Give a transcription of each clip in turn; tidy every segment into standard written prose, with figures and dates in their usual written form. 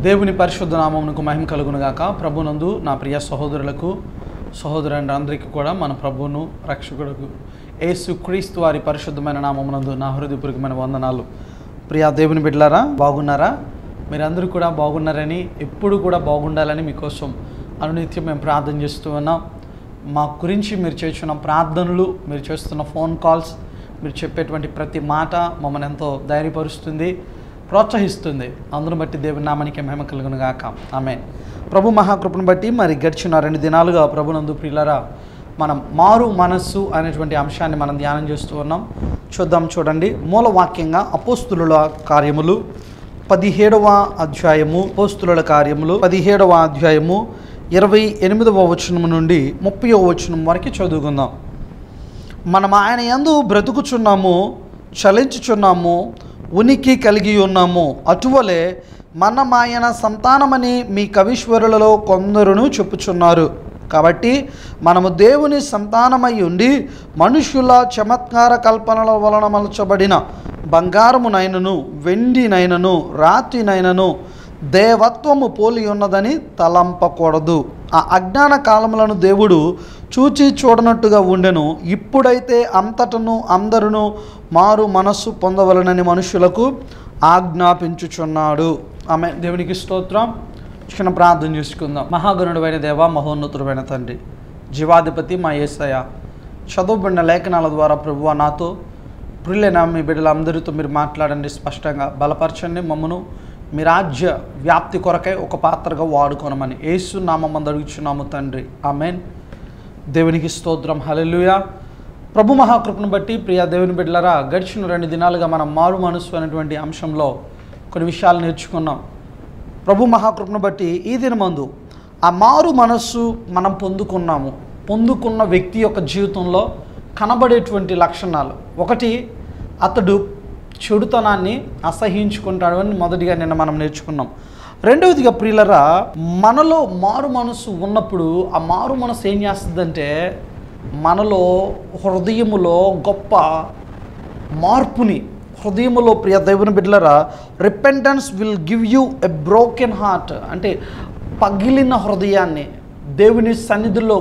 దేవుని పరిశుద్ధ నామమునకు మహిమ కలుగును గాక. ప్రభునందు నా ప్రియ సహోదరులకు సహోదరులందరికీ కూడా మన ప్రభువును రక్షకుడుకు యేసుక్రీస్తు వారి పరిశుద్ధమైన నామమునందు నా హృదయపూర్వకమైన వందనాలు. ప్రియ దేవుని బిడ్డలారా, బాగున్నారా? మీరందరూ కూడా బాగున్నారని, ఎప్పుడు కూడా బాగుండాలని మీకోసం అనునిత్యం మేము ప్రార్థన చేస్తూ ఉన్నాం. మా గురించి మీరు చేస్తున్న ప్రార్థనలు, మీరు చేస్తున్న ఫోన్ కాల్స్, మీరు చెప్పేటువంటి ప్రతి మాట మమ్మల్ని ఎంతో ధైర్యపరుస్తుంది, ప్రోత్సహిస్తుంది. అందును బట్టి దేవుని నామానికి మహిమ కలుగును గాక. ఆమేన్. ప్రభు మహాకృపను బట్టి మరి గడిచిన 2 దినాలుగా ప్రభునందు ప్రియులారా మనం మారు మనస్సు అనేటువంటి అంశాన్ని మనం ధ్యానం చేస్తూ ఉన్నాం. చూడండి. మూల వాక్యంగా అపోస్తులుల కార్యములు 17వ అధ్యాయము, అపోస్తులుల కార్యములు 17వ అధ్యాయము 28వ వచనం నుండి 30వ వచనం వరకు చదువుకుందాం. మనం ఆయన యందు బ్రతుకుచున్నాము, చలించుచున్నాము, ఉనికి కలిగి ఉన్నాము. అటువలే మనం ఆయన సంతానమని మీ కవీశ్వరులలో కొందరును చెప్పుచున్నారు. కాబట్టి మనము దేవుని సంతానమై ఉండి మనుష్యుల చమత్కార కల్పనల వలన మలచబడిన బంగారమునైనను వెండినైనను రాతినైనను దేవత్వము పోలి ఉన్నదని తలంపకూడదు. ఆ అజ్ఞాన కాలములను దేవుడు చూచి చూడనట్టుగా ఉండెను. ఇప్పుడైతే అంతటను అందరును మారు మనస్సు పొందవలనని మనుషులకు ఆజ్ఞాపించుచున్నాడు. ఆమె దేవునికి స్తోత్రం. చిన్న ప్రార్థన చేసుకుందాం. మహాగణుడైన దేవ, మహోన్నతుడైన తండ్రి, జీవాధిపతి మా యేసయ్య, చదువుబడిన లేఖనాల ద్వారా ప్రభువా నాతో ప్రియులైన మీ బిడ్డలందరితో మీరు మాట్లాడండి, స్పష్టంగా బలపరచండి. మమ్మను మీ రాజ్య వ్యాప్తి కొరకై ఒక పాత్రగా వాడుకోనమని యేసు నామమందు అడుగుచున్నాము తండ్రి. ఆమేన్. దేవునికి స్తోత్రం. హల్లెలూయా. ప్రభు మహాకృపను బట్టి ప్రియ దేవుని బిడ్డలారా, గడిచిన 2 దినాలుగా మనం మారు మనస్సు అనేటువంటి అంశంలో కొన్ని విషయాలు నేర్చుకున్నాం. ప్రభు మహాకృపను బట్టి ఈ దినమందు ఆ మారు మనస్సు మనం పొందుకున్న వ్యక్తి యొక్క జీవితంలో కనబడేటువంటి లక్షణాలు. ఒకటి, అతడు చెడుతనాన్ని అసహించుకుంటాడు అని మొదటిగా నిన్న మనం నేర్చుకున్నాం. రెండవదిగా ప్రియులరా, మనలో మారు మనసు ఉన్నప్పుడు ఆ మారు మనసు ఏం చేస్తుందంటే మనలో హృదయములో గొప్ప మార్పుని, హృదయములో ప్రియ దేవుని బిడ్డలరా, repentance will give you a broken heart, అంటే పగిలిన హృదయాన్ని దేవుని సన్నిధిలో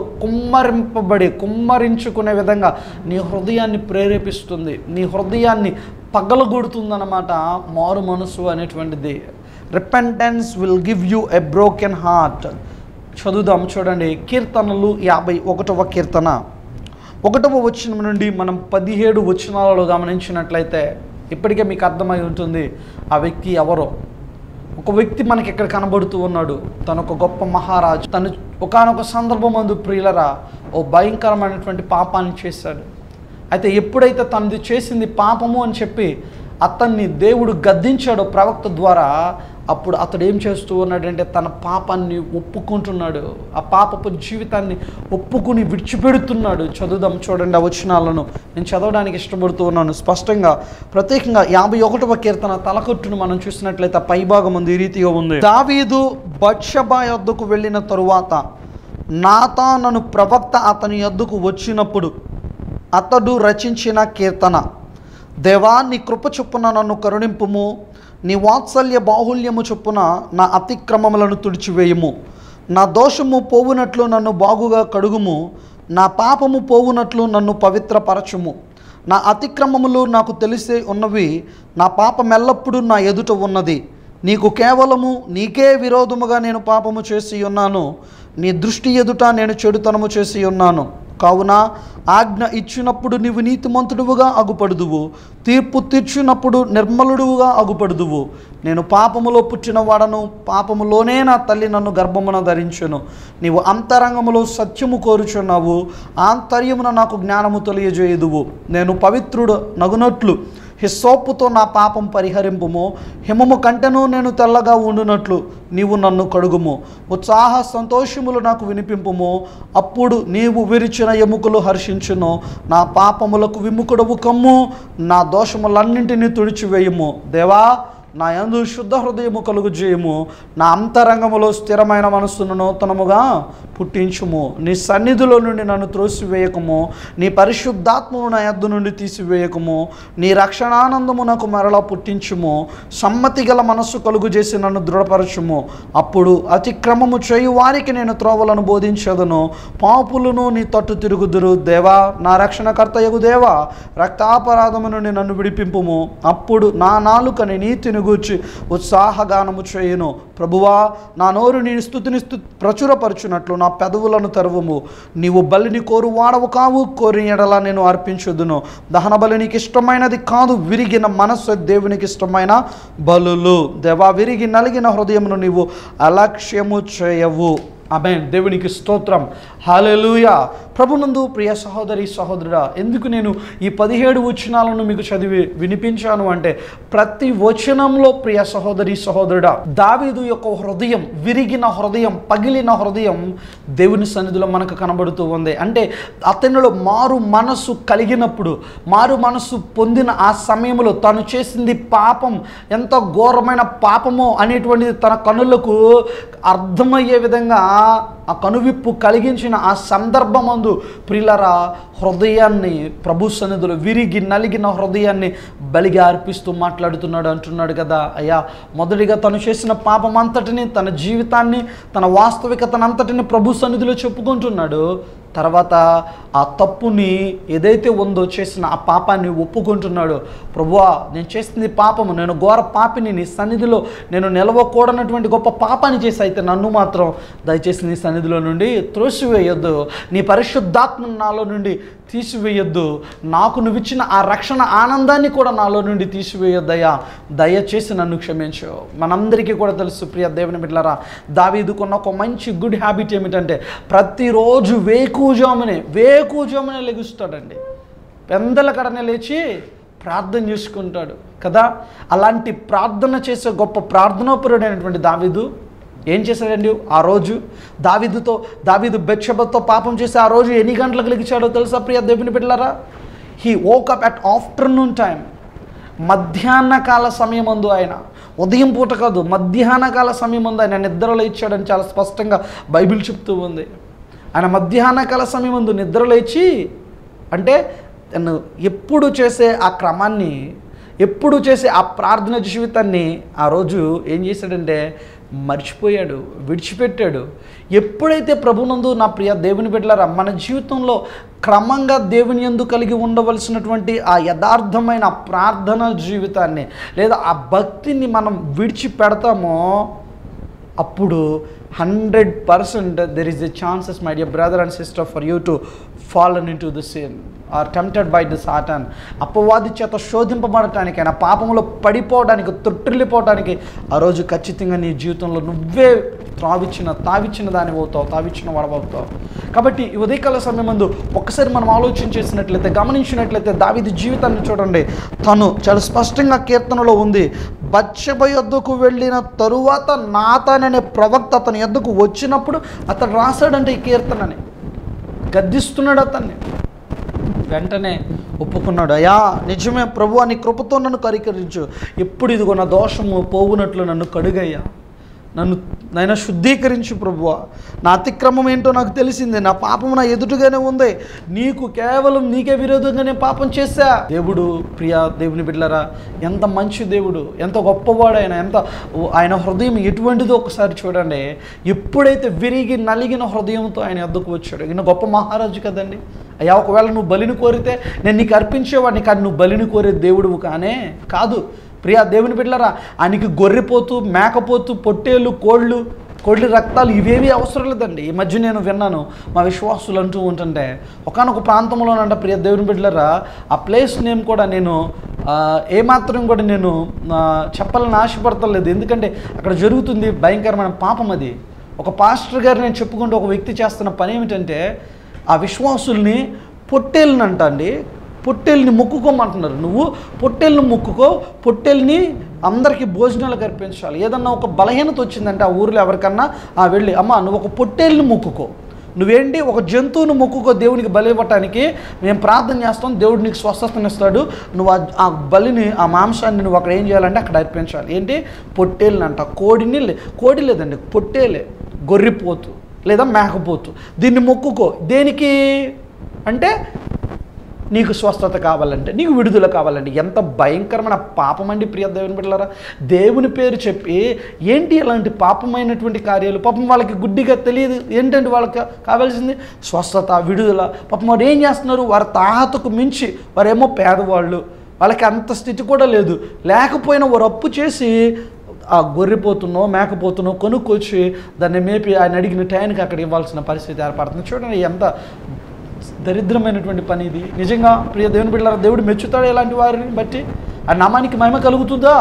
కుమ్మరించుకునే విధంగా నీ హృదయాన్ని ప్రేరేపిస్తుంది, నీ హృదయాన్ని పగలగొడుతుందన్నమాట మారు మనసు అనేటువంటిది. Repentance will give you a broken heart. చదువుదాం. చూడండి, కీర్తనలు 51వ కీర్తన 1వ వచనం నుండి మనం 17 వచనాలలో గమనించినట్లయితే ఇప్పటికే మీకు అర్థమై ఉంటుంది ఆ వ్యక్తి ఎవరో. ఒక వ్యక్తి మనకి ఇక్కడ కనబడుతూ ఉన్నాడు. తను ఒక గొప్ప మహారాజు. తను ఒకానొక సందర్భం మందు ప్రియులరా ఓ భయంకరమైనటువంటి పాపాన్ని చేశాడు. అయితే ఎప్పుడైతే తనది చేసింది పాపము అని చెప్పి అతన్ని దేవుడు గద్దించాడో ప్రవక్త ద్వారా, అప్పుడు అతడు ఏం చేస్తూ ఉన్నాడంటే తన పాపాన్ని ఒప్పుకుంటున్నాడు, ఆ పాపపు జీవితాన్ని ఒప్పుకుని విడిచిపెడుతున్నాడు. చదువుదాం. చూడండి ఆ వచనాలను. నేను చదవడానికి ఇష్టపడుతూ ఉన్నాను స్పష్టంగా. ప్రత్యేకంగా 51వ కీర్తన తలకట్టును మనం చూసినట్లయితే పైభాగం ఉంది, ఈ రీతిగా ఉంది. దావీదు బత్షెబా యొద్దకు వెళ్ళిన తరువాత నాతాను ప్రవక్త అతని యొద్దకు వచ్చినప్పుడు అతడు రచించిన కీర్తన. దేవా, నీ కృప చొప్పున నన్ను కరుణింపుము, నీ వాత్సల్య బాహుల్యము చొప్పున నా అతిక్రమములను తుడిచివేయుము. నా దోషము పోవునట్లు నన్ను బాగుగా కడుగుము, నా పాపము పోవునట్లు నన్ను పవిత్రపరచుము. నా అతిక్రమములు నాకు తెలిసే ఉన్నవి, నా పాపమెల్లప్పుడూ నా ఎదుట ఉన్నది. నీకు కేవలము నీకే విరోధముగా నేను పాపము చేసి ఉన్నాను, నీ దృష్టి ఎదుట నేను చెడుతనము చేసి ఉన్నాను. కావున ఆజ్ఞ ఇచ్చినప్పుడు నీవు నీతిమంతుడువుగా అగుపడుదువు, తీర్పు తీర్చినప్పుడు నిర్మలుడువుగా అగుపడుదువు. నేను పాపములో పుట్టిన వాడను, పాపములోనే నా తల్లి నన్ను గర్భమున ధరించెను. నీవు అంతరంగములో సత్యము కోరుచున్నావు, ఆంతర్యమున నాకు జ్ఞానము తెలియజేయుదువు. నేను పవిత్రుడు నగునట్లు హిస్సోపుతో నా పాపం పరిహరింపుము, హిమము కంటెను నేను తెల్లగా ఉండునట్లు నీవు నన్ను కడుగుము. ఉత్సాహ సంతోషములు నాకు వినిపింపుము, అప్పుడు నీవు విరిచిన ఎముకలు హర్షించును. నా పాపములకు విముఖుడవు కమ్ము, నా దోషములన్నింటినీ తుడిచివేయుము. దేవా, నా యందు శుద్ధ హృదయము కలుగు చేయము, నా అంతరంగములో స్థిరమైన మనస్సును నూతనముగా పుట్టించుము. నీ సన్నిధిలో నుండి నన్ను త్రోసివేయకము, నీ పరిశుద్ధాత్మను నా యొద్ద నుండి తీసివేయకము. నీ రక్షణానందము నాకు మరలా పుట్టించుము. సమ్మతి గల మనస్సు కలుగు చేసి నన్ను దృఢపరచుము. అప్పుడు అతిక్రమము చేయు వారికి నేను త్రోవలను బోధించదను, పాపులను నీ తట్టు తిరుగుదురు. దేవా, నా రక్షణకర్తయగు దేవా, రక్తాపరాధము నుండి నన్ను విడిపింపుము. అప్పుడు నా నాలుకని నీతిని గూర్చి ఉత్సాహగానము చేయును. ప్రభువా, నా నోరు నీ స్తుతిని ప్రచురపరచునట్లు నా పెదవులను తెరవుము. నీవు బలిని కోరు వాడవు కావు, కోరి ఎడల నేను అర్పించుదును. దహన బలి నీకు ఇష్టమైనది కాదు, విరిగిన మనస్సు దేవునికి ఇష్టమైన బలులు. దేవా, విరిగి నలిగిన హృదయమును నీవు అలక్ష్యము చేయవు. ఆమేన్. దేవునికి స్తోత్రం. హల్లెలూయా. ప్రభునందు ప్రియ సహోదరి సహోదరుడా, ఎందుకు నేను ఈ 17 వచనాలను మీకు చదివి వినిపించాను అంటే, ప్రతి వచనంలో ప్రియ సహోదరి సహోదరుడా, దావీదు యొక్క హృదయం, విరిగిన హృదయం, పగిలిన హృదయం దేవుని సన్నిధిలో మనకు కనబడుతూ ఉంది. అంటే అతనిలో మారు మనస్సు కలిగినప్పుడు, మారు మనస్సు పొందిన ఆ సమయంలో తను చేసింది పాపం, ఎంత ఘోరమైన పాపమో అనేటువంటిది తన కనులకు అర్థమయ్యే విధంగా ఆ కనువిప్పు కలిగించిన ఆ సందర్భమందు ప్రియులారా, హృదయాన్ని ప్రభు సన్నిధిలో విరిగి నలిగిన హృదయాన్ని బలిగా అర్పిస్తూ మాట్లాడుతున్నాడు. అంటున్నాడు కదా, అయ్యా, మొదటిగా తను చేసిన పాపం అంతటిని, తన జీవితాన్ని, తన వాస్తవికతనంతటిని ప్రభు సన్నిధిలో చెప్పుకుంటున్నాడు. తర్వాత ఆ తప్పుని ఏదైతే ఉందో, చేసిన ఆ పాపాన్ని ఒప్పుకుంటున్నాడు. ప్రభువా, నేను చేసింది పాపము, నేను ఘోర పాపిని, నీ సన్నిధిలో నేను నిలవకూడనటువంటి గొప్ప పాపాన్ని చేసి, అయితే నన్ను మాత్రం దయచేసి నీ సన్నిధిలో నుండి త్రోసివేయొద్దు, నీ పరిశుద్ధాత్మను నాలో నుండి తీసివేయొద్దు, నాకు నువ్వు ఇచ్చిన ఆ రక్షణ ఆనందాన్ని కూడా నాలో నుండి తీసివేయొద్దయ్యా, దయచేసి నన్ను క్షమించు. మనందరికీ కూడా తెలుసు ప్రియ దేవుని బిడ్డలారా, దావీదుకున్న ఒక మంచి గుడ్ హ్యాబిట్ ఏమిటంటే, ప్రతిరోజు వేకుజామునే లెగుస్తాడండి. పెందల కడనే లేచి ప్రార్థన చేసుకుంటాడు కదా. అలాంటి ప్రార్థన చేసే గొప్ప ప్రార్థనాపరుడైనటువంటి దావీదు ఏం చేశాడండి ఆ రోజు? దావీదు బెత్షెబతో పాపం చేసి ఆ రోజు ఎన్ని గంటలకు లెగిచాడో తెలుసా ప్రియ దేవుని బిడ్డలారా? He woke up at afternoon time. మధ్యాహ్న కాల సమయమందు, ఆయన ఉదయం పూట కాదు, మధ్యాహ్న కాల సమయమందు ఆయన నిద్రలో ఇచ్చాడని చాలా స్పష్టంగా బైబిల్ చెప్తూ ఉంది. ఆయన మధ్యాహ్న కాల సమయమందు నిద్రలేచి, అంటే తను ఎప్పుడు చేసే ఆ క్రమాన్ని, ఎప్పుడు చేసే ఆ ప్రార్థన జీవితాన్ని ఆ రోజు ఏం చేశాడంటే మర్చిపోయాడు, విడిచిపెట్టాడు. ఎప్పుడైతే ప్రభునందు నా ప్రియ దేవుని బిడ్డలారా, మన జీవితంలో క్రమంగా దేవుని యందు కలిగి ఉండవలసినటువంటి ఆ యథార్థమైన ప్రార్థన జీవితాన్ని, లేదా ఆ భక్తిని మనం విడిచిపెడతామో, అప్పుడు 100% there is a chances, my dear brother and sister, for you to fallen into the sin or tempted by the Satan. అపవాది చేత శోధింపబడటానికి, ఆయన పాపంలో పడిపోవడానికి, తొట్టిల్లిపోవడానికి ఆ రోజు ఖచ్చితంగా నీ జీవితంలో నువ్వే తావిచ్చిన దాని అవుతావు, తావిచ్చిన వాడవుతావు. కాబట్టి ఈ ఉదయకాల సమయం ముందు ఒక్కసారి మనం ఆలోచన చేసినట్లయితే, గమనించినట్లయితే దావీదు జీవితాన్ని చూడండి. తను చాలా స్పష్టంగా కీర్తనలో ఉంది, బత్షెబ యొద్దకు వెళ్ళిన తరువాత నాతాన్ అనే ప్రవక్త అతని యొద్దకు వచ్చినప్పుడు అతను రాశాడంటే ఈ కీర్తనని, గద్దిస్తున్నాడు అతన్ని. వెంటనే ఒప్పుకున్నాడు, అయ్యా నిజమే ప్రభువా, నీ కృపతో నన్ను కరికరించు, ఎప్పుడు ఇదిగో నా దోషము పోవునట్లు నన్ను కడుగయ్యా, నన్ను శుద్ధీకరించు ప్రభువా, నా అతిక్రమం ఏంటో నాకు తెలిసిందే, నా పాపం నా ఎదుటిగానే ఉంది, కేవలం నీకే విరోధంగానే పాపం చేశా. దేవుడు, ప్రియ దేవుని బిడ్డలారా, ఎంత మంచి దేవుడు, ఎంత గొప్పవాడు ఆయన హృదయం ఎటువంటిదో ఒకసారి చూడండి. ఎప్పుడైతే విరిగి నలిగిన హృదయంతో ఆయన వద్దకు వచ్చాడు, ఈయన గొప్ప మహారాజు కదండి. అయ్యా, ఒకవేళ నువ్వు బలిని కోరితే నేను నీకు అర్పించేవాడిని, కానీ నువ్వు బలిని కోరే దేవుడువు కాదు. ప్రియా దేవుని బిడ్డలారా, ఆయనకి గొర్రెపోతు, మేకపోతు, పొట్టేళ్ళు, కోళ్ళ రక్తాలు ఇవేవి అవసరం లేదండి. ఈ మధ్య నేను విన్నాను, మా విశ్వాసులు అంటూ ఉంటుంటే, ఒకానొక ప్రాంతంలోనంట ప్రియ దేవుని బిడ్డలారా, ఆ ప్లేస్ నేమ్ కూడా నేను ఏమాత్రం కూడా నేను చెప్పాలని ఆశపడతలేదు. ఎందుకంటే అక్కడ జరుగుతుంది భయంకరమైన పాపం. అది ఒక పాస్టర్ గారు నేను చెప్పుకుంటూ ఒక వ్యక్తి చేస్తున్న పని ఏమిటంటే, ఆ విశ్వాసుల్ని పొట్టేళ్ళనంట అండి, పొట్టేల్ని మొక్కుకోమంటున్నారు. నువ్వు పొట్టేళ్ళని మొక్కుకో, పొట్టేల్ని అందరికీ భోజనాలకు అర్పించాలి. ఏదన్నా ఒక బలహీనత వచ్చిందంటే ఆ ఊరిలో ఎవరికన్నా వెళ్ళి, అమ్మ నువ్వు ఒక పొట్టేల్ని మొక్కుకో, నువ్వేంటి ఒక జంతువును మొక్కుకో దేవునికి బలి ఇవ్వటానికి, మేము ప్రార్థన చేస్తాం, దేవుడు నీకు స్వస్థతనిస్తాడు. నువ్వు ఆ బలిని, ఆ మాంసాన్ని నువ్వు అక్కడ ఏం చేయాలంటే అక్కడ అర్పించాలి. ఏంటి? పొట్టేళ్ళనంట. కోడి లేదండి, పొట్టేలే, గొర్రెపోతు లేదా మేకపోతు. దీన్ని మొక్కుకో. దేనికి అంటే నీకు స్వస్థత కావాలంటే, నీకు విడుదల కావాలంటే. ఎంత భయంకరమైన పాపం అండి ప్రియ దేవుని బిడ్డలారా. దేవుని పేరు చెప్పి ఏంటి ఇలాంటి పాపమైనటువంటి కార్యాలు? పాపం వాళ్ళకి గుడ్డిగా తెలియదు. ఏంటంటే వాళ్ళకి కావాల్సింది స్వస్థత, విడుదల. పాపం వారు ఏం చేస్తున్నారు? వారి తాహతకు మించి, వారేమో పేదవాళ్ళు, వాళ్ళకి అంత స్థితి కూడా లేదు. లేకపోయినా వారు అప్పు చేసి ఆ గొర్రెపోతున్నో మేకపోతున్నో కొనుక్కొచ్చి దాన్ని మేపి ఆయన అడిగిన టైంకి అక్కడ ఇవ్వాల్సిన పరిస్థితి ఏర్పడుతుంది. చూడండి ఎంత దరిద్రమైనటువంటి పని ఇది. నిజంగా ప్రియ దేవుని బిడ్డలారా, దేవుడు మెచ్చుతాడు ఇలాంటి వారిని బట్టి? ఆ నామానికి మహిమ కలుగుతుందా?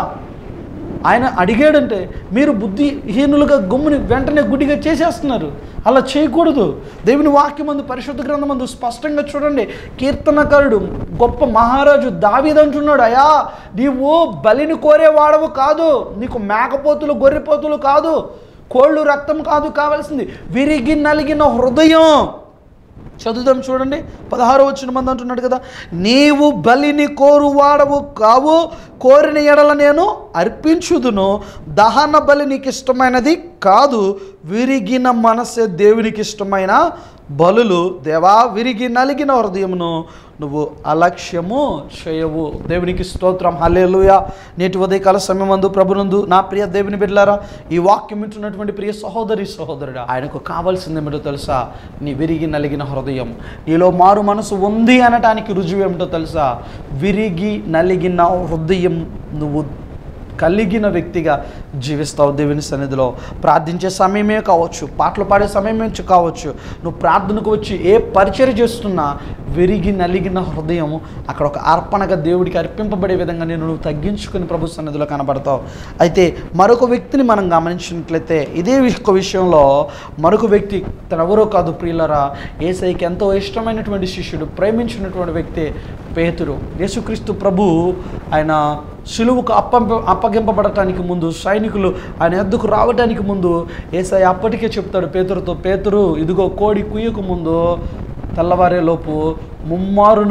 ఆయన అడిగాడంటే మీరు బుద్ధిహీనులుగా గమ్ముని వెంటనే గుడ్డిగా చేసేస్తున్నారు. అలా చేయకూడదు. దేవుని వాక్యమందు, పరిశుద్ధ గ్రంథమందు స్పష్టంగా చూడండి. కీర్తనకారుడు, గొప్ప మహారాజు దావీదు అంటున్నాడు, అయ్యా నీవు బలిని కోరేవాడవు కాదు, నీకు మేకపోతులు గొర్రెపోతులు కాదు, కోళ్ళు రక్తం కాదు కావాల్సింది, విరిగి నలిగిన హృదయం. చదువుదాం చూడండి. 16వ వచనం మంది అంటున్నాడు కదా, నీవు బలిని కోరువాడవు కావు, కోరిన ఎడల నేను అర్పించుదును. దహన బలి నీకు ఇష్టమైనది కాదు, విరిగిన మనసే దేవునికి ఇష్టమైన బలులు. దేవా, విరిగి నలిగిన హృదయమును నువ్వు అలక్ష్యము చేయవు. దేవునికి స్తోత్రం. హల్లెలూయా. నేటి ఉదయకాల సమయమందు ప్రభునందు నా ప్రియ దేవుని బిడ్డలారా, ఈ వాక్యం వింటున్నటువంటి ప్రియ సహోదరి సహోదరుడా, ఆయనకు కావాల్సింది ఏమిటో తెలుసా? నీ విరిగి నలిగిన హృదయం. నీలో మారు మనసు ఉంది అనటానికి రుజువు ఏమిటో తెలుసా? విరిగి నలిగిన హృదయం నువ్వు కలిగిన వ్యక్తిగా జీవిస్తావు. దేవుని సన్నిధిలో ప్రార్థించే సమయమే కావచ్చు, పాటలు పాడే సమయమే కావచ్చు, నువ్వు ప్రార్థనకు వచ్చి ఏ పరిచర్య చేస్తున్నా విరిగి నలిగిన హృదయం అక్కడ ఒక అర్పణగా దేవుడికి అర్పింపబడే విధంగా నువ్వు తగ్గించుకుని ప్రభు సన్నిధిలో కనబడతావు. అయితే మరొక వ్యక్తిని మనం గమనించినట్లయితే ఇదే ఒక విషయంలో మరొక వ్యక్తి తనెవరో కాదు ప్రియులరా, యేసయ్యకి ఎంతో ఇష్టమైనటువంటి శిష్యుడు, ప్రేమించినటువంటి వ్యక్తి పేతురు. యేసుక్రీస్తు ప్రభు ఆయన శిలువకు అప్పగింపబడటానికి ముందు, సైనికులు ఆయన ఎద్దుకు రావడానికి ముందు యేసయ్య అప్పటికే చెప్తాడు పేతురుతో, పేతురు ఇదిగో కోడి కుయ్యకు ముందు తెల్లవారే లోపు ముమ్మారు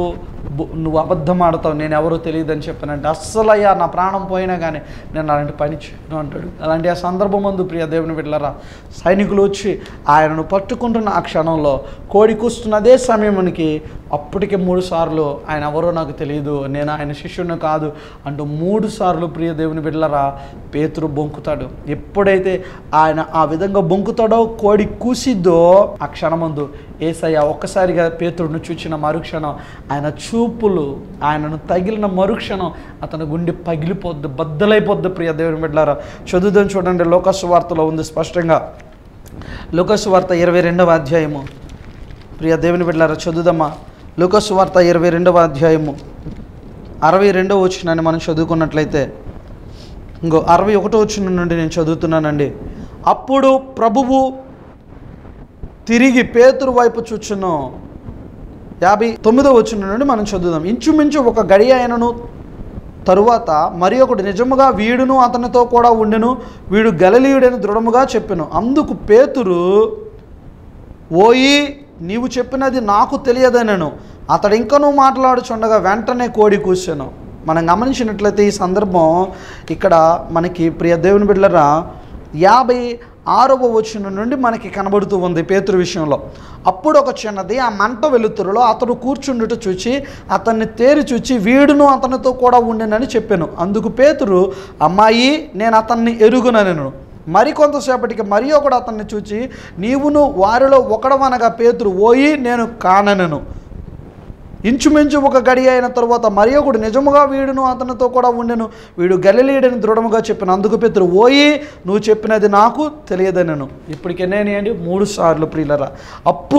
నువ్వు అబద్ధం ఆడతావు, నేను ఎవరో తెలియదని చెప్పానంటే, అస్సలయ్యా నా ప్రాణం పోయినా కానీ నేను అలాంటి పని చేయను అంటాడు. అలాంటి ఆ సందర్భం ముందు ప్రియ దేవుని బిడ్డలారా, సైనికులు వచ్చి ఆయనను పట్టుకుంటున్న ఆ క్షణంలో కోడి కూస్తున్న అదే సమయానికి అప్పటికే 3 సార్లు ఆయన ఎవరో నాకు తెలియదు, నేను ఆయన శిష్యుని కాదు అంటూ 3 సార్లు ప్రియ దేవుని బిడ్డలారా పేతురు బొంకుతాడు. ఎప్పుడైతే ఆయన ఆ విధంగా బొంకుతాడో, కోడి కూసిద్దో, ఆ క్షణమందు యేసయ్య ఒక్కసారిగా పేతురును చూచిన మరుక్షణం ఆయన చూపులు ఆయనను తగిలిన మరుక్షణం అతని గుండె పగిలిపోద్ది, బద్దలైపోద్ది. ప్రియ దేవుని బిడ్డలారా చదువుదాం చూడండి. లోకాసు వార్తలో ఉంది స్పష్టంగా. లోకాసు వార్త 22వ అధ్యాయము. ప్రియ దేవుని బిడ్డలారా చదువుదమ్మా. లోకాసు వార్త 22వ అధ్యాయము 62వ వచనాన్ని మనం చదువుకున్నట్లయితే, 61వ వచనం నుండి నేను చదువుతున్నానండి. అప్పుడు ప్రభువు తిరిగి పేతురు వైపు చూచును. 59వ వచనం నుండి మనం చదువుదాం. ఇంచుమించు ఒక గడియ అయినను తరువాత మరి ఒకడు నిజముగా వీడును అతనితో కూడా ఉండెను, వీడు గలిలయుడని దృఢముగా చెప్పెను. అందుకు పేతురు, ఓయి నీవు చెప్పినది నాకు తెలియదనెను. అతడు ఇంకనూ మాట్లాడుచుండగా వెంటనే కోడి కూసెను. మనం గమనించినట్లయితే ఈ సందర్భం ఇక్కడ మనకి ప్రియ దేవుని బిడ్డలారా 56వ వచనం నుండి మనకి కనబడుతూ ఉంది పేతురు విషయంలో. అప్పుడు ఒక చిన్నది ఆ మంట వెలుతురులో అతడు కూర్చుండుట చూచి అతన్ని తేరి చూచి వీడును అతనితో కూడా ఉండెనని చెప్పాను. అందుకు పేతురు, అమ్మాయి నేను అతన్ని ఎరుగుననెను. మరి కొంతసేపటికి మరి ఒకడు అతన్ని చూచి నీవును వారిలో ఒకడవనగా పేతురు, ఓయి నేను కాననెను. ఇంచుమించు ఒక గడి అయిన తరువాత మరి ఒకడు నిజముగా వీడును అతనితో కూడా ఉండెను, వీడు గలిలయుడని దృఢముగా చెప్పాను. అందుకు పేతురు, ఓయి నువ్వు చెప్పినది నాకు తెలియదనెను. ఇప్పటికే నేనేంటి 3 సార్లు ప్రియులరా. అప్పుడు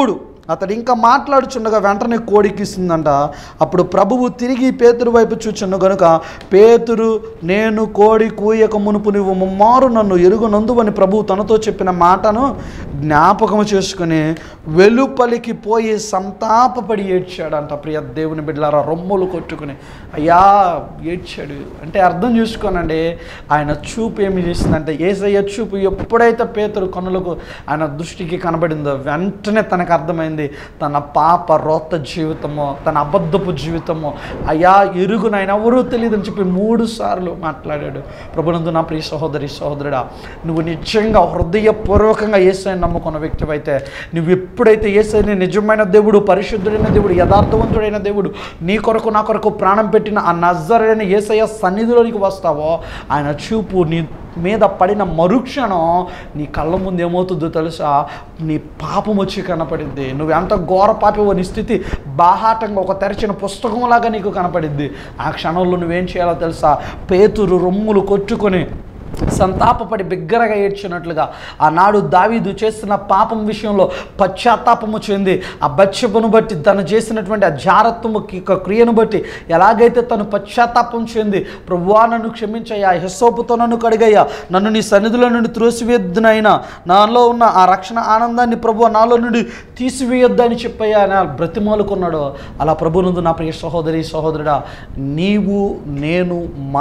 అతడు ఇంకా మాట్లాడుచుండగా వెంటనే కోడికిస్తుందంట. అప్పుడు ప్రభువు తిరిగి పేతురు వైపు చూచుండు గనుక, పేతురు, నేను కోడి కూయక మునుపు నువ్వు ముమ్మారు నన్ను ఎరుగునందువని ప్రభువు తనతో చెప్పిన మాటను జ్ఞాపకము చేసుకుని వెలుపలికి పోయి సంతాపపడి ఏడ్చాడంట. ప్రియ దేవుని బిడ్డలారా, రొమ్ములు కొట్టుకుని అయ్యా ఏడ్చాడు. అంటే అర్థం చేసుకోనండి, ఆయన చూపు ఏమి చేసిందంటే, యేసయ్య చూపు ఎప్పుడైతే పేతురు కన్నులకు ఆయన దృష్టికి కనబడిందో వెంటనే తనకు అర్థమైంది, తన పాప రోత జీవితమో, తన అబద్ధపు జీవితమో, అయ్యా ఎరుగునైనా ఎవరూ తెలియదని చెప్పి 3 సార్లు మాట్లాడాడు. ప్రభునందు నా ప్రియ సహోదరి సహోదరుడా, నువ్వు నిజంగా హృదయపూర్వకంగా యేసయ్యను నమ్ముకున్న వ్యక్తివైతే, నువ్వు ఎప్పుడైతే యేసయ్యని నిజమైన దేవుడు, పరిశుద్ధుడైన దేవుడు, యథార్థవంతుడైన దేవుడు, నీ కొరకు నా కొరకు ప్రాణం పెట్టిన ఆ నజరేయుడైన యేసయ్య సన్నిధిలోనికి వస్తావో, ఆయన చూపు నీ మీద పడిన మరుక్షణం నీ కళ్ళ ముందు ఏమవుతుందో తెలుసా? నీ పాపం వచ్చి కనపడింది. నువ్వు ఎంత ఘోర పాపివో నీ స్థితి బాహాటంగా ఒక తెరిచిన పుస్తకంలాగా నీకు కనపడింది. ఆ క్షణంలో నువ్వేం చేయాలో తెలుసా? పేతురు రొమ్ములు కొట్టుకొని సంతాపపడి బిగ్గరగా ఏడ్చినట్లుగా ఆనాడు దావీదు చేసిన పాపం విషయంలో పశ్చాత్తాపము చెంది ఆ బత్షెబను బట్టి తను చేసినటువంటి ఆ జారత్వము క్రియను బట్టి ఎలాగైతే తను పశ్చాత్తాపం చెంది, ప్రభువా నన్ను క్షమించయ్యా, హెస్సోపుతో నన్ను కడిగయ్యా, నన్ను నీ సన్నిధిలో నుండి త్రోసివేద్దునైనా, నాలో ఉన్న ఆ రక్షణ ఆనందాన్ని ప్రభువా నాలో నుండి తీసివేయొద్దని చెప్పయ్యా అని బ్రతిమాలుకున్నాడు. అలా ప్రభునందు నా ప్రియ సహోదరి సహోదరుడా, నీవు నేను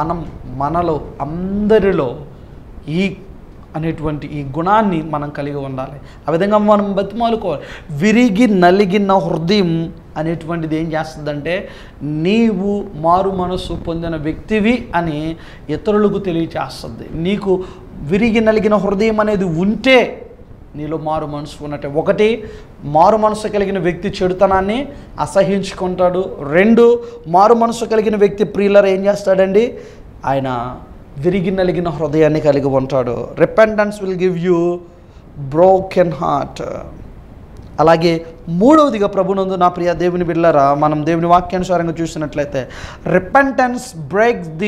మనలో అందరిలో ఈ అనేటువంటి ఈ గుణాన్ని మనం కలిగి ఉండాలి. ఆ విధంగా మనం బతిమాలుకోవాలి. విరిగి నలిగిన హృదయం అనేటువంటిది ఏం చేస్తుందంటే, నీవు మారు మనసు పొందిన వ్యక్తివి అని ఇతరులకు తెలియచేస్తుంది. నీకు విరిగి నలిగిన హృదయం అనేది ఉంటే నీలో మారు మనసు ఉన్నట్టే. 1, మారు మనసు కలిగిన వ్యక్తి చెడుతనాన్ని అసహించుకుంటాడు. 2, మారు మనసు కలిగిన వ్యక్తి ప్రియులర్ ఏం చేస్తాడండి, ఆయన విరిగి నలిగిన హృదయాన్ని కలిగి ఉంటాడు. Repentance will give you broken heart. అలాగే 3వదిగా ప్రభునందు నా ప్రియ దేవుని బిడ్డలారా, మనం దేవుని వాక్యానుసారంగా చూసినట్లయితే, repentance breaks the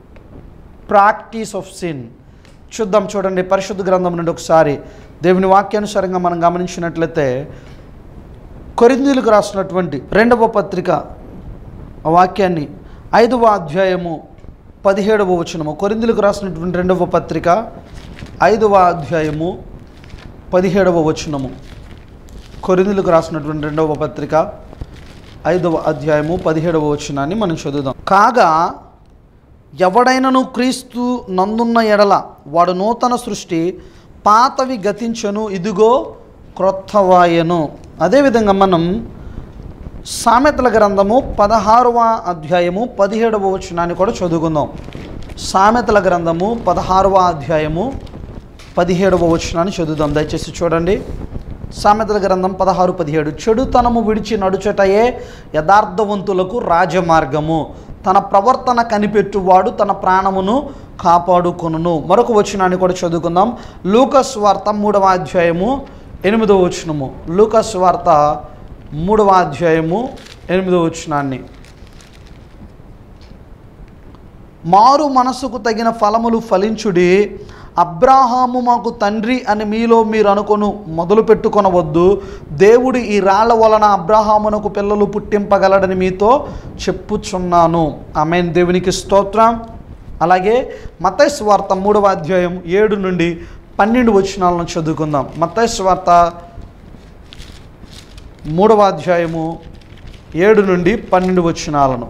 practice of sin. చూడండి పరిశుద్ధ గ్రంథం నుండి ఒకసారి దేవుని వాక్యానుసారంగా మనం గమనించినట్లయితే, కొరింథీయులకు రాసినటువంటి 2వ పత్రిక వాక్యాన్ని 5వ అధ్యాయము 17వ వచనము. కొరింథీయులకు రాసినటువంటి 2వ పత్రిక 5వ అధ్యాయము 17వ వచనము. కొరింథీయులకు రాసినటువంటి 2వ పత్రిక 5వ అధ్యాయము 17వ వచనాన్ని మనం చదువుదాం. కాగా ఎవడైనను క్రీస్తు నందున్న ఎడల వాడు నూతన సృష్టి, పాతవి గతించను, ఇదిగో క్రొత్తవాయను. అదేవిధంగా మనం సామెతల గ్రంథము 16వ అధ్యాయము 17వ వచనాన్ని కూడా చదువుకుందాం. సామెతల గ్రంథము 16వ అధ్యాయము 17వ వచనాన్ని చదువుదాం. దయచేసి చూడండి. సామెతల గ్రంథం 16:17. చెడుతనము విడిచి నడుచుటయే యథార్థవంతులకు రాజమార్గము, తన ప్రవర్తన కనిపెట్టువాడు తన ప్రాణమును కాపాడుకొనును. మరొక వచనాన్ని కూడా చదువుకుందాం. లూకాసు వార్త 3వ అధ్యాయము 8వ వచనము. లూకాసు వార్త 3వ అధ్యాయము 8వ వచనాన్ని. మారు మనసుకు తగిన ఫలములు ఫలించుడి, అబ్రాహాము మాకు తండ్రి అని మీలో మీరు అనుకొను మొదలు పెట్టుకొనవద్దు, దేవుడు ఈ రాళ్ల వలన అబ్రాహామునకు పిల్లలు పుట్టింపగలడని మీతో చెప్పుచున్నాను. ఆమేన్. దేవునికి స్తోత్రం. అలాగే మత్తయి సువార్త 3వ అధ్యాయం 7 నుండి 12 వచనాలను చదువుకుందాం. మత్తయి సువార్త 3వ అధ్యాయము 7 నుండి 12 వచనాలను.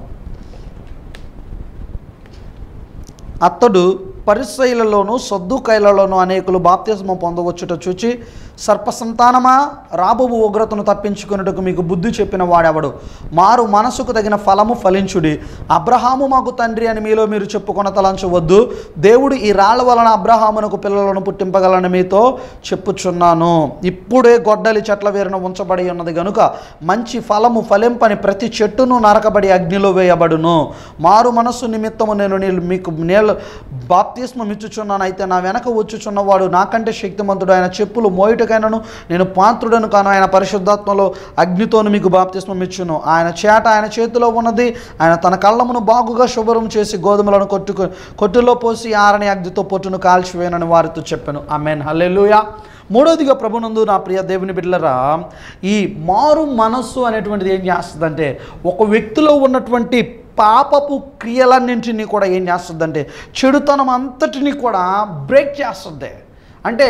అతడు పరిసయ్యులలోను సద్దూకయ్యులలోను అనేకులు బాప్తిస్మం పొందవచ్చుట చూచి, సర్పసంతానమా, రాబోవు ఉగ్రతను తప్పించుకున్నట్టుకు మీకు బుద్ధి చెప్పిన వాడెవడు? మారు మనసుకు తగిన ఫలము ఫలించుడి, అబ్రహాము మాకు తండ్రి అని మీలో మీరు చెప్పుకొన తలంచవద్దు, దేవుడు ఈ రాళ్ల వలన అబ్రహామునకు పిల్లలను పుట్టింపగలని మీతో చెప్పుచున్నాను. ఇప్పుడే గొడ్డలి చెట్ల వేరున ఉంచబడి ఉన్నది గనుక మంచి ఫలము ఫలింపని ప్రతి చెట్టును నరకబడి అగ్నిలో వేయబడును. మారు మనస్సు నిమిత్తము నేను మీకు బాప్తిస్మం ఇచ్చుచున్నాను, అయితే నా వెనక వచ్చుచున్నవాడు నాకంటే శక్తిమంతుడు, ఆయన చెప్పులు మోయుటకైనను నేను పాత్రుడను కాను, ఆయన పరిశుద్ధాత్మలో అగ్నితోను మీకు బాప్తిస్మం ఇచ్చును. ఆయన చేట ఆయన చేతిలో ఉన్నది, ఆయన తన కళ్ళమును బాగుగా శుభ్రం చేసి గోధుమలను కొట్టులో పోసి ఆరని అగ్నితో పొట్టును కాల్చివేయనని వారితో చెప్పాను. ఆమేన్. హల్లెలూయా. మూడవదిగా ప్రభునందు నా ప్రియ దేవుని బిడ్డలారా, ఈ మారు మనస్సు అనేటువంటిది ఏం చేస్తుందంటే ఒక వ్యక్తిలో ఉన్నటువంటి పాపపు క్రియలన్నింటినీ కూడా ఏం చేస్తుందంటే చెడుతనం అంతటినీ కూడా బ్రేక్ చేస్తుంది. అంటే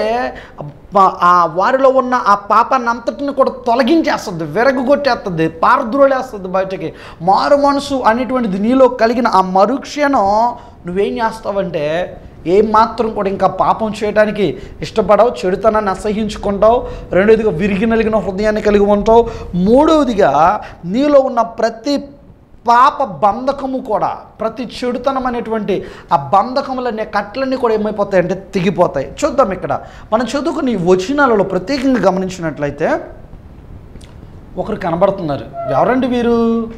వారిలో ఉన్న ఆ పాపాన్ని అంతటిని కూడా తొలగించేస్తుంది, విరగొట్టేస్తుంది, పారద్రోలేస్తుంది బయటకి. మారు మనసు అనేటువంటిది నీలో కలిగిన ఆ మరుక్షణం నువ్వేం చేస్తావంటే ఏమాత్రం కూడా ఇంకా పాపం చేయడానికి ఇష్టపడవు, చెడుతనాన్ని అసహించుకుంటావు. రెండవదిగా విరిగి నలిగిన హృదయాన్ని కలిగి ఉంటావు. మూడవదిగా నీలో ఉన్న ప్రతి పాప బంధకము కూడా, ప్రతి చెడుతనం అనేటువంటి ఆ బంధకములనే కట్లన్నీ కూడా ఏమైపోతాయి అంటే తెగిపోతాయి. చూద్దాం, ఇక్కడ మనం చదువుకుని వచనాలలో ప్రత్యేకంగా గమనించినట్లయితే ఒకరు కనబడుతున్నారు. ఎవరండి వీరు?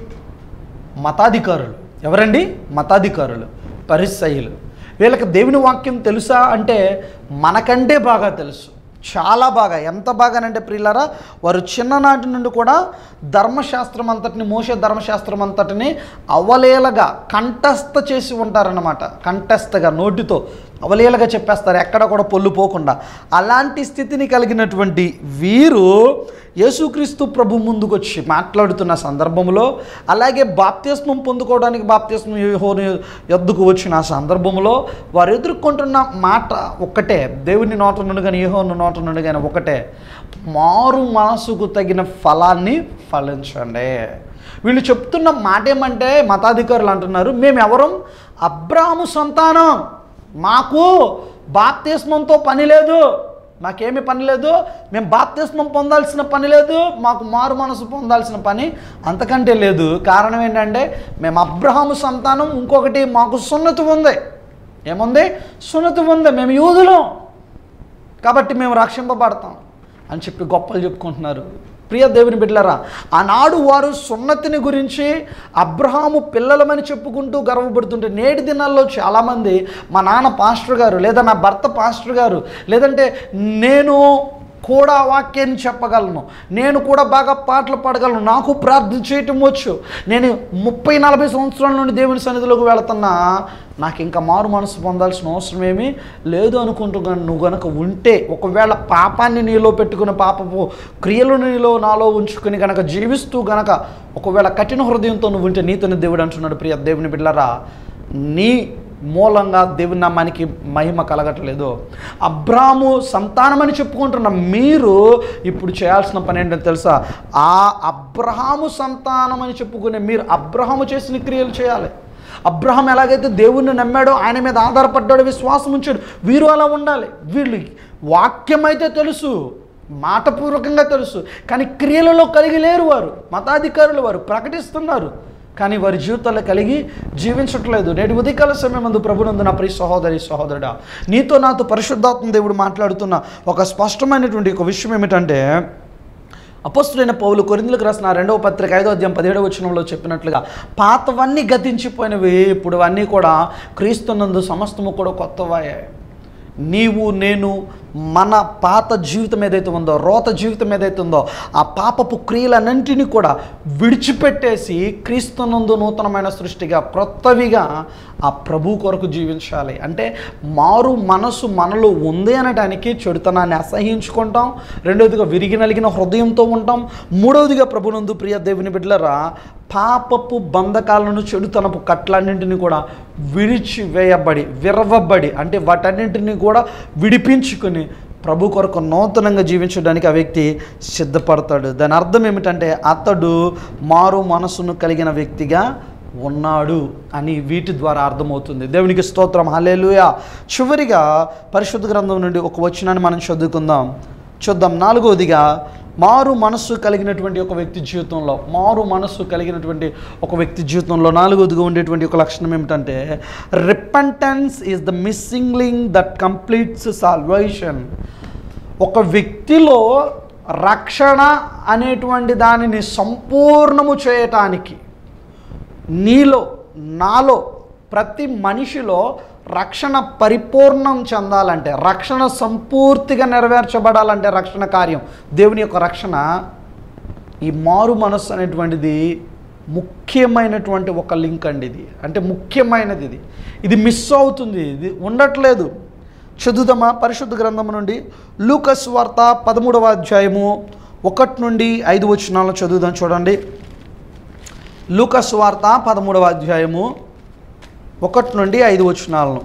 మతాధికారులు. ఎవరండి? మతాధికారులు, పరిసయ్యులు. వీళ్ళకి దేవుని వాక్యం తెలుసా అంటే మనకంటే బాగా తెలుసు, చాలా బాగా. ఎంత బాగానంటే ప్రియులారా, వారు చిన్ననాటి నుండి కూడా ధర్మశాస్త్రం అంతటిని, మోషే ధర్మశాస్త్రం అంతటిని అవలేలగా కంఠస్థ చేసి ఉంటారన్నమాట. కంఠస్థగా నోటితో అవలేలగా చెప్పేస్తారు, ఎక్కడ కూడా పొల్లు పోకుండా. అలాంటి స్థితిని కలిగినటువంటి వీరు యేసుక్రీస్తు ప్రభు ముందుకు వచ్చి మాట్లాడుతున్న సందర్భంలో, అలాగే బాప్తిస్మం పొందుకోవడానికి బాప్తిస్మం యోహాను యొద్దకు వచ్చిన సందర్భంలో వారు ఎదుర్కొంటున్న మాట ఒక్కటే, దేవుని నోట నుండి కానీ యోహాను నోట నుండి కానీ ఒకటే, మారు మనసుకు తగిన ఫలాన్ని ఫలించండి. వీళ్ళు చెప్తున్న మాట ఏమంటే, మతాధికారులు అంటున్నారు, మేమెవరం? అబ్రాహాము సంతానం, మాకు బాప్తిస్మంతో పని లేదు, మాకేమీ పని లేదు, మేము బాప్తిస్మం పొందాల్సిన పని లేదు, మాకు మారు మనసు పొందాల్సిన పని అంతకంటే లేదు. కారణం ఏంటంటే మేము అబ్రహాము సంతానం, ఇంకొకటి మాకు సున్నతి ఉంది. ఏముంది? సున్నతి ఉంది, మేము యూదులం కాబట్టి మేము రక్షింపబడతాం అని చెప్పి గొప్పలు చెప్పుకుంటున్నారు. ప్రియ దేవుని బిడ్డలారా, ఆనాడు వారు సున్నతిని గురించి అబ్రహాము పిల్లలమని చెప్పుకుంటూ గర్వపడుతుంటే, నేటి దినాల్లో చాలామంది మా నాన్న పాస్టర్ గారు, లేదా నా భర్త పాస్టర్ గారు, లేదంటే నేను కూడా వాక్యాన్ని చెప్పగలను, నేను కూడా బాగా పాటలు పాడగలను, నాకు ప్రార్థన చేయటం వచ్చు, నేను 30-40 సంవత్సరాల నుండి దేవుని సన్నిధిలోకి వెళుతున్నా, నాకు ఇంకా మారు మనసు పొందాల్సిన అవసరం ఏమీ లేదు అనుకుంటూ నువ్వు గనక ఉంటే, ఒకవేళ పాపాన్ని నీలో పెట్టుకుని పాపపు క్రియలను నాలో ఉంచుకుని గనక జీవిస్తూ గనక ఒకవేళ కఠిన హృదయంతో నువ్వు ఉంటే, నీతోనే దేవుడు అంటున్నాడు, ప్రియ దేవుని బిడ్డలారా, నీ మూలంగా దేవుని నామానికి మహిమ కలగట్లేదు. అబ్రాహాము సంతానమని చెప్పుకుంటున్న మీరు ఇప్పుడు చేయాల్సిన పని ఏంటంటే తెలుసా? ఆ అబ్రహాము సంతానమని చెప్పుకునే మీరు అబ్రహాము చేసిన క్రియలు చేయాలి. అబ్రహాం ఎలాగైతే దేవుణ్ణి నమ్మాడో, ఆయన మీద ఆధారపడ్డాడో, విశ్వాసం ఉంచాడు, వీరు అలా ఉండాలి. వీళ్ళు వాక్యం అయితే తెలుసు, మాటపూర్వకంగా తెలుసు, కానీ క్రియలలో కలిగి లేరు. వారు మతాధికారులు, వారు ప్రకటిస్తున్నారు కానీ వారి జీవితాల్లో కలిగి జీవించట్లేదు. నేటి ఉదయకాల సమయం ముందు ప్రభునందు నా ప్రియ సహోదరి సహోదరుడా, నీతో నాతో పరిశుద్ధాత్మ దేవుడు మాట్లాడుతున్న ఒక స్పష్టమైనటువంటి ఒక విషయం ఏమిటంటే, అపోస్తులైన పౌలు కొరింథీయులకు రాసిన 2వ పత్రిక 5వ అధ్యాయం 17వ వచనంలో చెప్పినట్లుగా, పాతవన్నీ గతించిపోయినవి, ఇప్పుడు అన్నీ కూడా క్రీస్తునందు సమస్తము కూడా కొత్తవయ్యాయి. నీవు నేను మన పాత జీవితం ఏదైతే ఉందో, రోత జీవితం ఏదైతే ఉందో, ఆ పాపపు క్రియలన్నింటినీ కూడా విడిచిపెట్టేసి క్రీస్తునందు నూతనమైన సృష్టిగా, క్రొత్తవిగా ఆ ప్రభు కొరకు జీవించాలి. అంటే మారు మనసు మనలో ఉంది అనడానికి చెడుతనాన్ని అసహించుకుంటాం, రెండవదిగా విరిగి నలిగిన హృదయంతో ఉంటాం, మూడవదిగా ప్రభునందు ప్రియ దేవుని బిడ్డలారా, పాపపు బంధకాలను, చెడుతనపు కట్లన్నింటినీ కూడా విరిచివేయబడి, విరవబడి, అంటే వాటన్నింటినీ కూడా విడిపించుకొని ప్రభు కొరకు నూతనంగా జీవించడానికి ఆ వ్యక్తి సిద్ధపడతాడు. దాని అర్థం ఏమిటంటే అతడు మారు మనసును కలిగిన వ్యక్తిగా ఉన్నాడు అని వీటి ద్వారా అర్థమవుతుంది. దేవునికి స్తోత్రం, హల్లెలూయా. చివరిగా పరిశుద్ధ గ్రంథం నుండి ఒక వచనాన్ని మనం చూద్దాం. 4వదిగా, మారు మనస్సు కలిగినటువంటి ఒక వ్యక్తి జీవితంలో, మారు మనస్సు కలిగినటువంటి ఒక వ్యక్తి జీవితంలో 4వదిగా ఉండేటువంటి ఒక లక్షణం ఏమిటంటే, repentance is the missing link that completes salvation. ఒక వ్యక్తిలో రక్షణ అనేటువంటి దానిని సంపూర్ణము చేయటానికి, నీలో నాలో ప్రతి మనిషిలో రక్షణ పరిపూర్ణం చెందాలంటే, రక్షణ సంపూర్తిగా నెరవేర్చబడాలంటే, రక్షణ కార్యం, దేవుని యొక్క రక్షణ, ఈ మారు మనస్సు అనేటువంటిది ముఖ్యమైనటువంటి ఒక లింక్ అండి. ఇది అంటే ముఖ్యమైనది. ఇది మిస్ అవుతుంది, ఇది ఉండట్లేదు. చదువుదామా పరిశుద్ధ గ్రంథం నుండి లూకాసు వార్త 13వ అధ్యాయము 1 నుండి 5 వచనాలను చదువుదాం. చూడండి, లూకాసు వార్త 13వ అధ్యాయము 1 నుండి 5 వచనాలను.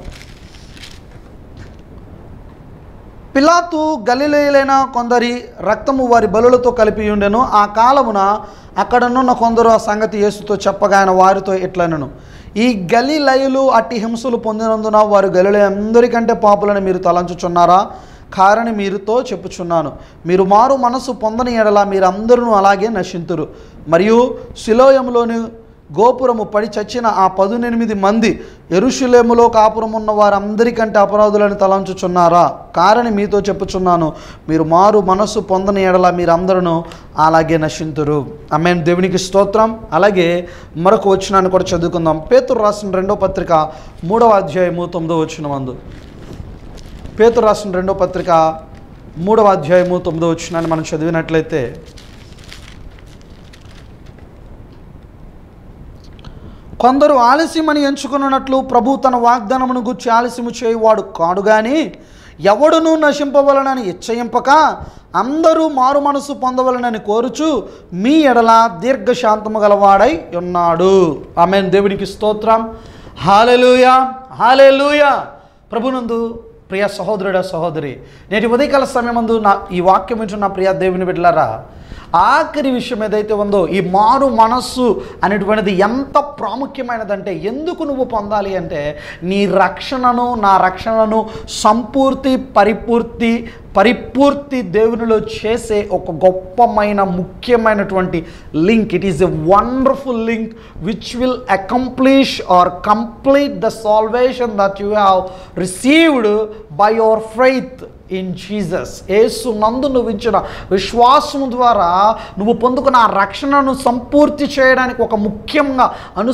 పిలాతు గలిలయులైన కొందరి రక్తము వారి బలులతో కలిపి ఉండెను. ఆ కాలమున అక్కడనున్న కొందరు ఆ సంగతి యేసుతో చెప్పగా ఆయన వారితో ఇట్లనెను, ఈ గలిలయులు అట్టి హింసలు పొందినందున వారు గలిలయులందరికంటే పాపులని మీరు తలంచుచున్నారా? కారణి మీరుతో చెప్పుచున్నాను, మీరు మారు మనసు పొందని ఎడల మీరందరూ అలాగే నశింతురు. మరియు సిలోయములోని గోపురము పడి చచ్చిన ఆ 18 మంది యెరూషలేములో కాపురం ఉన్న వారందరికంటే అపరాధులను తలంచుచున్నారా? కారణి మీతో చెప్పుచున్నాను, మీరు మారు మనస్సు పొందని ఎడల మీరందరూ అలాగే నశింతురు. ఆమేన్. దేవునికి స్తోత్రం. అలాగే మరొక వచనాన్ని కూడా చదువుకుందాం. పేతురు రాసిన 2వ పత్రిక 3వ అధ్యాయము 9వ వచనమందు. పేతురు రాసిన 2వ పత్రిక 3వ అధ్యాయము 9వ వచనాన్ని మనం చదివినట్లయితే, కొందరు ఆలస్యమని ఎంచుకున్నట్లు ప్రభు తన వాగ్దానమును గురించి ఆలస్యము చేయువాడు కాడు గాని ఎవడునూ నశింపవలనని ఇచ్చయింపక అందరూ మారు మనసు పొందవలనని కోరుచు మీ ఎడల దీర్ఘశాంతము గలవాడై ఉన్నాడు. ఆమేన్. దేవునికి స్తోత్రం. హల్లెలూయా, హల్లెలూయా. ప్రభునందు ప్రియ సహోదరుడా, సహోదరి, నేటి ఉదయకాల సమయమందు ఈ వాక్యం వింటున్న ప్రియ దేవుని బిడ్డలారా, ఆఖరి విషయం ఏదైతే ఉందో, ఈ మారు మనస్సు అనేటువంటిది ఎంత ప్రాముఖ్యమైనదంటే, ఎందుకు నువ్వు పొందాలి అంటే, నీ రక్షణను, నా రక్షణను సంపూర్తి పరిపూర్తి దేవునిలో చేసే ఒక గొప్పమైన ముఖ్యమైనటువంటి link. It is a wonderful link which will accomplish or complete the salvation that you have received by your faith in Jesus. Yesu నందు నువ్వు ఇచ్చిన విశ్వాసము ద్వారా నువ్వు పొందుకున్న ఆ రక్షణను సంపూర్తి చేయడానికి ఒక ముఖ్యంగా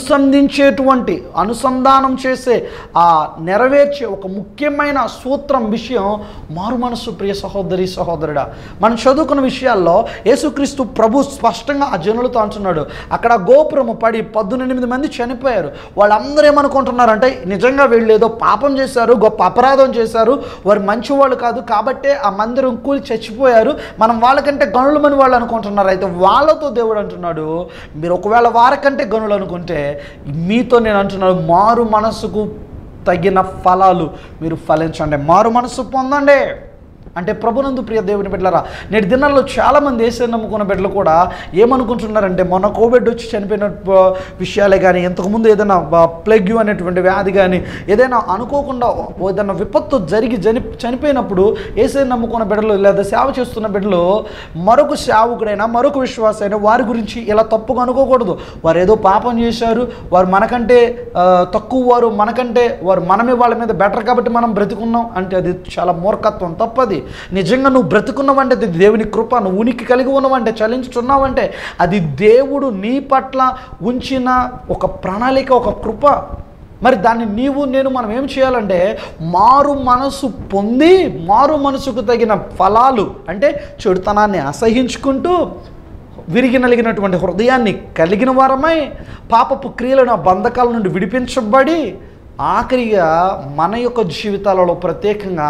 అనుసంధానం చేసే నెరవేర్చే ఒక ముఖ్యమైన సూత్రం, విషయం మారు మనసు. ప్రియ సహోదరి, సహోదరుడా, మనం చదువుకున్న విషయాల్లో యేసుక్రీస్తు ప్రభు స్పష్టంగా ఆ జనులతో అంటున్నాడు, అక్కడ గోపురము పడి 18 మంది చనిపోయారు. వాళ్ళందరూ ఏమనుకుంటున్నారంటే, నిజంగా వీళ్ళు ఏదో పాపం చేశారు, గొప్ప అపరాధం చేశారు, వారు మంచివాళ్ళు కాదు కాబట్టే ఆ మందిరం కూలి చచ్చిపోయారు, మనం వాళ్ళకంటే గనులమని వాళ్ళు అనుకుంటున్నారు. అయితే వాళ్ళతో దేవుడు అంటున్నాడు, మీరు ఒకవేళ వారికంటే గనులు అనుకుంటే మీతో నేను అంటున్నాను, మారు మనసుకు తగిన ఫలాలు మీరు ఫలించండి, మారు మనసు పొందండి. అంటే ప్రభునందు ప్రియ దేవుని బిడ్డలారా, నేటి దినాల్లో చాలామంది యేసుని నమ్ముకున్న బిడ్డలు కూడా ఏమనుకుంటున్నారంటే, మొన్న కోవిడ్ వచ్చి చనిపోయిన విషయాలే కానీ, ఇంతకుముందు ఏదైనా ప్లెగ్ అనేటువంటి వ్యాధి కానీ, ఏదైనా అనుకోకుండా ఏదైనా విపత్తు జరిగి చనిపోయినప్పుడు యేసుని నమ్ముకున్న బిడ్డలు లేదా సేవ చేస్తున్న బిడ్డలు మరొక సేవకుడైనా మరొక విశ్వాసైనా వారి గురించి ఇలా తప్పుగా అనుకోకూడదు. వారు ఏదో పాపం చేశారు, వారు మనకంటే తక్కువ వారు మనమే వాళ్ళ మీద బెటర్ కాబట్టి మనం బ్రతికున్నాం అంటే అది చాలా మూర్ఖత్వం, తప్పది. నిజంగా నువ్వు బ్రతుకున్నావంటే అది దేవుని కృప, నువ్వు ఉనికి కలిగి ఉన్నావంటే, చలించుతున్నావంటే అది దేవుడు నీ పట్ల ఉంచిన ఒక ప్రణాళిక, ఒక కృప. మరి దాన్ని మనం ఏం చేయాలంటే, మారు మనసు పొంది మారు మనసుకు తగిన ఫలాలు అంటే చెడుతనాన్ని అసహించుకుంటూ విరిగి నలిగినటువంటి హృదయాన్ని కలిగిన వారమై పాపపు క్రియలను బంధకాల నుండి విడిపించబడి ఆఖరిగా మన యొక్క జీవితాలలో ప్రత్యేకంగా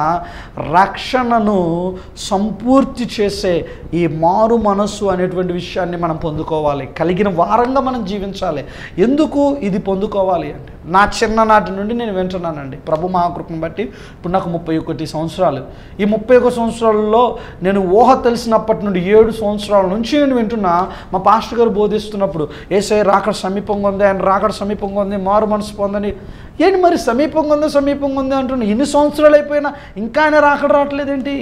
రక్షణను సంపూర్తి చేసే ఈ మారు మనస్సు అనేటువంటి విషయాన్ని మనం పొందుకోవాలి, కలిగిన వారంగా మనం జీవించాలి. ఎందుకు ఇది పొందుకోవాలి అంటే, నా చిన్ననాటి నుండి నేను వింటున్నానండి. ప్రభు మహాకృపను బట్టి ఇప్పుడు నాకు 31 సంవత్సరాలు. ఈ 31 సంవత్సరాలలో నేను ఊహ తెలిసినప్పటి నుండి 7 సంవత్సరాల నుంచి నేను వింటున్నా, మా పాస్టర్ గారు బోధిస్తున్నప్పుడు, యేసయ్య రాకడ సమీపంగా ఉంది, ఆయన రాకడ సమీపంగా ఉంది, మారు మనసు పొందని. ఏంటి మరి సమీపంగా ఉంది అంటున్నా, ఇన్ని సంవత్సరాలు అయిపోయినా ఇంకా ఆయన రావట్లేదేంటి,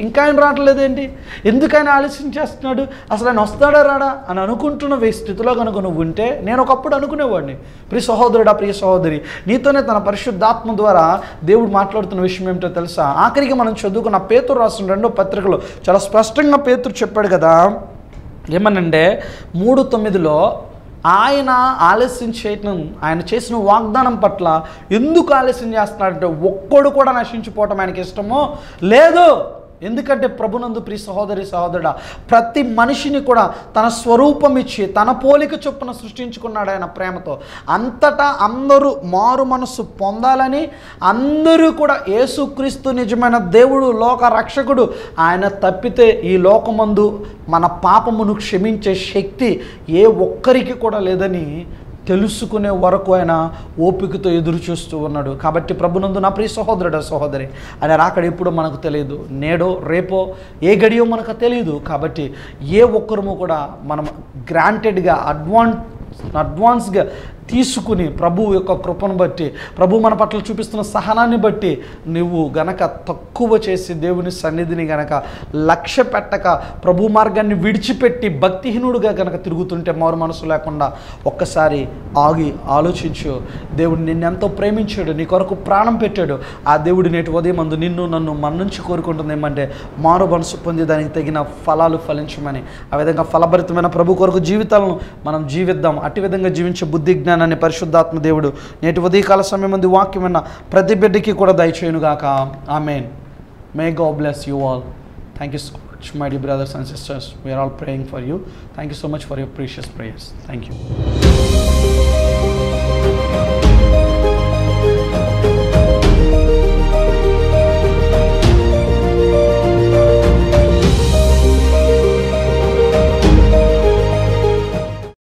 ఎందుకు ఆయన ఆలస్యం చేస్తున్నాడు, అసలు ఆయన వస్తాడా రాడా అని అనుకుంటున్న స్థితిలో కనుక నువ్వు ఉంటే, నేను ఒకప్పుడు అనుకునేవాడిని. ప్రియ సహోదరుడా, ప్రియ సహోదరి, నీతోనే తన పరిశుద్ధాత్మ ద్వారా దేవుడు మాట్లాడుతున్న విషయం ఏమిటో తెలుసా? ఆఖరికి మనం చదువుకున్న పేతురు రాసిన 2వ పత్రికలో చాలా స్పష్టంగా పేతురు చెప్పాడు కదా, ఏమనంటే 3:9లో ఆయన ఆలస్యం చేయటం, ఆయన చేసిన వాగ్దానం పట్ల ఎందుకు ఆలస్యం చేస్తున్నాడంటే, ఒక్కడు కూడా నశించిపోవటం ఆయనకి ఇష్టమో లేదు. ఎందుకంటే ప్రభునందు ప్రియ సహోదరి సహోదరుడా, ప్రతి మనిషిని కూడా తన స్వరూపం ఇచ్చి తన పోలిక చొప్పున సృష్టించుకున్నాడు ఆయన ప్రేమతో. అంతటా అందరూ మారు మనస్సు పొందాలని, అందరూ కూడా యేసుక్రీస్తు నిజమైన దేవుడు, లోక రక్షకుడు, ఆయన తప్పితే ఈ లోకమందు మన పాపమును క్షమించే శక్తి ఏ ఒక్కరికి కూడా లేదని తెలుసుకునే వరకు ఆయన ఓపికతో ఎదురు చూస్తూ ఉన్నాడు. కాబట్టి ప్రభునందు నా ప్రియ సహోదరుడు సహోదరి, ఆయన రాకడ ఎప్పుడో మనకు తెలియదు, నేడో రేపో ఏ గడియో మనకు తెలియదు. కాబట్టి ఏ ఒక్కరము కూడా మనం గ్రాంటెడ్గా అడ్వాన్స్గా తీసుకుని ప్రభు యొక్క కృపను బట్టి, ప్రభు మన పట్ల చూపిస్తున్న సహనాన్ని బట్టి నువ్వు గనక తక్కువ చేసి దేవుని సన్నిధిని గనక లక్ష్య పెట్టక ప్రభు మార్గాన్ని విడిచిపెట్టి భక్తిహీనుడుగా గనక తిరుగుతుంటే, మారు మనసు లేకుండా ఒక్కసారి ఆగి ఆలోచించు. దేవుడు నిన్నెంతో ప్రేమించాడు, నీ కొరకు ప్రాణం పెట్టాడు. ఆ దేవుడు నేటి ఉదయం అందు నిన్ను నన్ను మన నుంచి కోరుకుంటుంది ఏమంటే, మారు మనసు పొంది దానికి తగిన ఫలాలు ఫలించమని. ఆ విధంగా ఫలభరితమైన ప్రభు కొరకు జీవితాలను మనం జీవిద్దాం. అట్టి విధంగా జీవించే బుద్ధి జ్ఞానాన్ని పరిశుద్ధాత్మ దేవుడు నేటి ఉదయకాల సమయం మంది వాక్యమైన ప్రతి బిడ్డకి కూడా దయచేయునుగాక. Amen. May God bless you all. Thank you so much my dear brothers and sisters. We are all praying for you. Thank you so much for your precious prayers. Thank you.